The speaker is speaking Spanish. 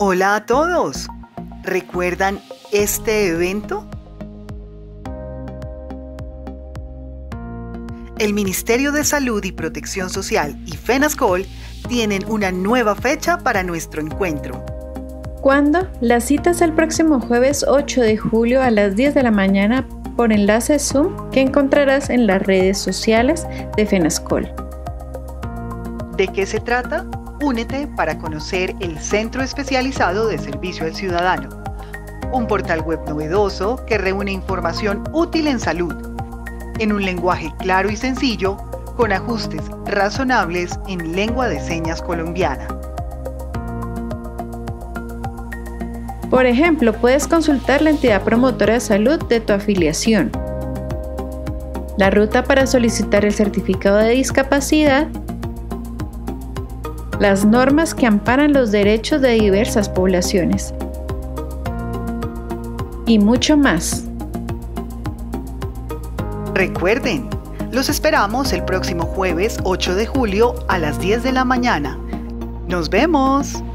Hola a todos. ¿Recuerdan este evento? El Ministerio de Salud y Protección Social y FENASCOL tienen una nueva fecha para nuestro encuentro. ¿Cuándo? La cita es el próximo jueves 8 de julio a las 10 de la mañana por enlace Zoom que encontrarás en las redes sociales de FENASCOL. ¿De qué se trata? Únete para conocer el Centro Especializado de Servicio al Ciudadano, un portal web novedoso que reúne información útil en salud, en un lenguaje claro y sencillo, con ajustes razonables en lengua de señas colombiana. Por ejemplo, puedes consultar la entidad promotora de salud de tu afiliación, la ruta para solicitar el certificado de discapacidad, las normas que amparan los derechos de diversas poblaciones y mucho más. Recuerden, los esperamos el próximo jueves 8 de julio a las 10 de la mañana. ¡Nos vemos!